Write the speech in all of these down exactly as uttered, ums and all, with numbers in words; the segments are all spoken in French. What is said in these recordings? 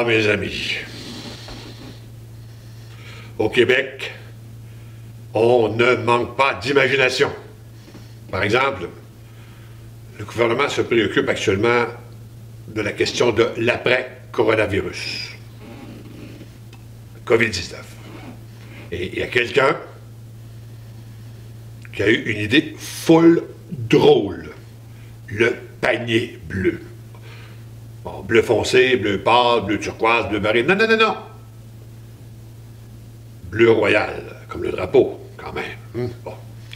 mes amis, au Québec, on ne manque pas d'imagination. Par exemple, le gouvernement se préoccupe actuellement de la question de l'après-coronavirus, covid dix-neuf. Et il y a quelqu'un qui a eu une idée full drôle, le panier bleu. Bon, bleu foncé, bleu pâle, bleu turquoise, bleu marine. Non, non, non, non. Bleu royal, comme le drapeau, quand même. Hum, bon.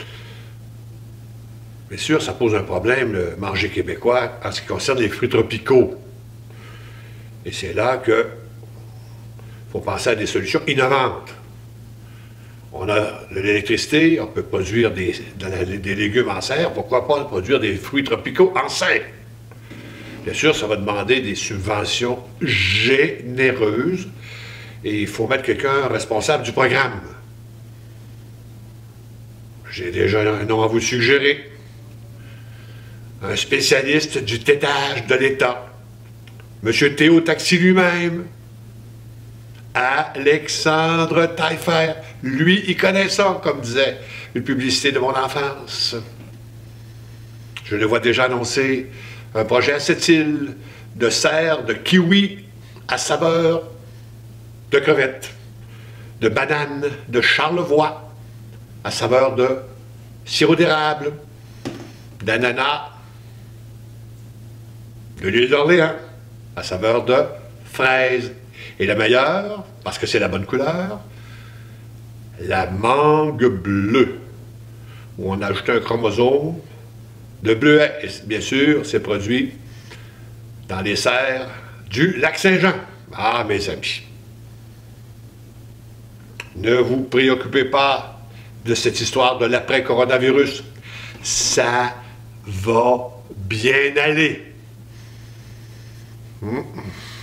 Bien sûr, ça pose un problème, le manger québécois, en ce qui concerne les fruits tropicaux. Et c'est là que faut penser à des solutions innovantes. On a de l'électricité, on peut produire des, des légumes en serre. Pourquoi pas produire des fruits tropicaux en serre? Bien sûr, ça va demander des subventions généreuses et il faut mettre quelqu'un responsable du programme. J'ai déjà un nom à vous suggérer. Un spécialiste du tétage de l'État. M. Théo Taxi lui-même. Alexandre Taillefer. Lui, il connaît ça, comme disait une publicité de mon enfance. Je le vois déjà annoncer un projet à Sept-Îles de serre de kiwi à saveur de crevettes, de banane de Charlevoix à saveur de sirop d'érable, d'ananas de l'île d'Orléans à saveur de fraise. Et la meilleure, parce que c'est la bonne couleur, la mangue bleue, où on a ajouté un chromosome de bleuet. Et bien sûr, c'est produit dans les serres du Lac-Saint-Jean. Ah, mes amis, ne vous préoccupez pas de cette histoire de l'après-coronavirus. Ça va bien aller. Hum.